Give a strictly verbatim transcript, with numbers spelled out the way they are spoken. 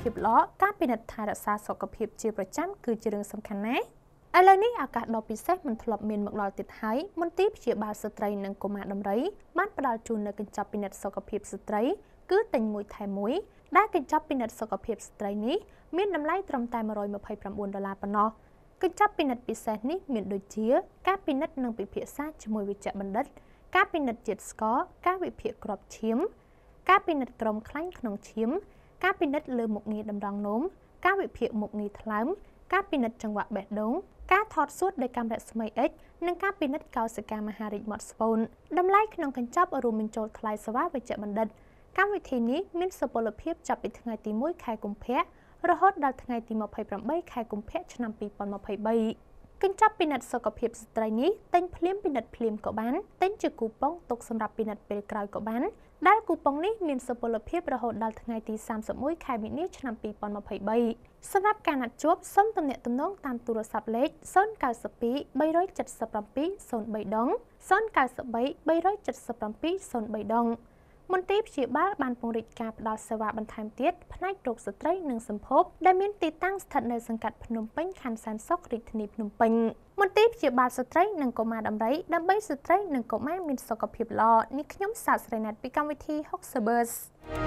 ភាពល្អការពិនិត្យថែរក្សាសុខភាពជាប្រចាំគឺជារឿងសំខាន់ណាស់ឥឡូវនេះឱកាសដ៏ពិសេសមិនធ្លាប់មានមកដល់ទៀតហើយមន្ទីរព្យាបាលស្ត្រីនិងកុមារដំរីបានផ្ដល់ជូននូវកញ្ចប់ពិនិត្យសុខភាពស្ត្រីគឺទិញមួយថែមមួយដែលកញ្ចប់ពិនិត្យសុខភាពស្ត្រីនេះមានតម្លៃត្រឹមតែone hundred twenty-nineដុល្លារប៉ុណ្ណោះកញ្ចប់ពិនិត្យពិសេសនេះមានដូចជាការពិនិត្យនិងពិភាក្សាជាមួយវេជ្ជបណ្ឌិតការពិនិត្យជាតិស្ករការវិភាគគ្រាប់ឈាមការពិនិត្យក្រុមខ្លាញ់ក្នុងឈាមការពិនិត្យលើមុខងារតម្រងនោមការវិភាគមុខងារថ្លើមការពិនិត្យចង្វាក់បេះដូងការថតសួតដោយកាំរស្មី X និងការពិនិត្យកោសិកាមហារីកមាត់ស្ពូនតម្លៃក្នុងកញ្ចប់រួមបញ្ចូលថ្លៃសេវាវេជ្ជបណ្ឌិតកម្មវិធីនេះមានសុពលភាពចាប់ពីថ្ងៃទីoneខែកុម្ភៈរហូតដល់ថ្ងៃទីtwenty-eightខែកុម្ភៈឆ្នាំtwenty twenty-threeកញ្ចប់ពិនិត្យសុខភាពស្ត្រីនេះទិញភ្លាមពិនិត្យភ្លាមក៏បានទិញជាគូប៉ុងទុកសម្រាប់ពិនិត្យពេលក្រោយក៏បានដែលគូប៉ុងនេះមានសុពលភាពរហូតដល់ថ្ងៃទីthirty-oneខែមីនាឆ្នាំtwenty twenty-threeសម្រាប់ការណាត់ជួបសូមទំនាក់ទំនងតាមទូរស័ព្ទលេខzero nine two three seven seven zero threeដងzero nine three seven seven zero threeដងមន្ទីរព្យាបាលបានពង្រីកការផ្តល់សេវាបន្ថែមទៀតផ្នែករោគស្ត្រីនិងសម្ភពដែលមានទីតាំងស្ថិតនៅសង្កាត់ភ្នំពេញខណ្ឌសែនសុខរាជធានីភ្នំពេញមន្ទីរព្យាបាលស្ត្រីនិងកុមារដំរីដើម្បីស្ត្រីនិងកុមារមានសុខភាពល្អនេះខ្ញុំសាស្ត្រីណាត់ពីកម្មវិធីHoxabers